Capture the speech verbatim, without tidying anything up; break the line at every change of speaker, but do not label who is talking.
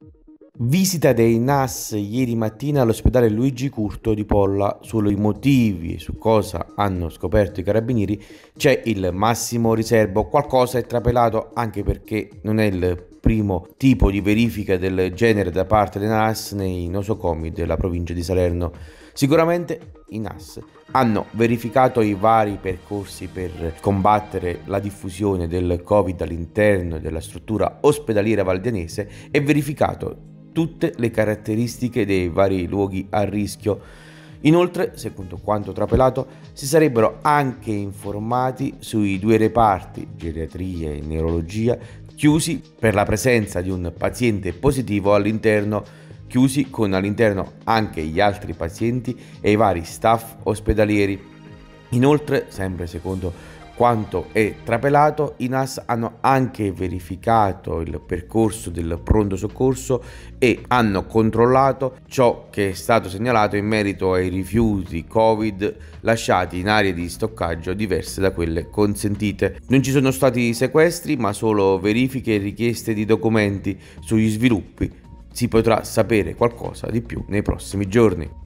Visita dei N A S ieri mattina all'ospedale Luigi Curto di Polla. Sui motivi e su cosa hanno scoperto i carabinieri c'è il massimo riservo. Qualcosa è trapelato, anche perché non è il primo tipo di verifica del genere da parte dei N A S nei nosocomi della provincia di Salerno. Sicuramente i N A S hanno verificato i vari percorsi per combattere la diffusione del Covid all'interno della struttura ospedaliera valdianese e verificato tutte le caratteristiche dei vari luoghi a rischio. Inoltre, secondo quanto trapelato, si sarebbero anche informati sui due reparti, geriatria e neurologia, chiusi per la presenza di un paziente positivo all'interno, chiusi con all'interno anche gli altri pazienti e i vari staff ospedalieri. Inoltre, sempre secondo quanto è trapelato, i N A S hanno anche verificato il percorso del pronto soccorso e hanno controllato ciò che è stato segnalato in merito ai rifiuti Covid lasciati in aree di stoccaggio diverse da quelle consentite. Non ci sono stati sequestri, ma solo verifiche e richieste di documenti. Sugli sviluppi si potrà sapere qualcosa di più nei prossimi giorni.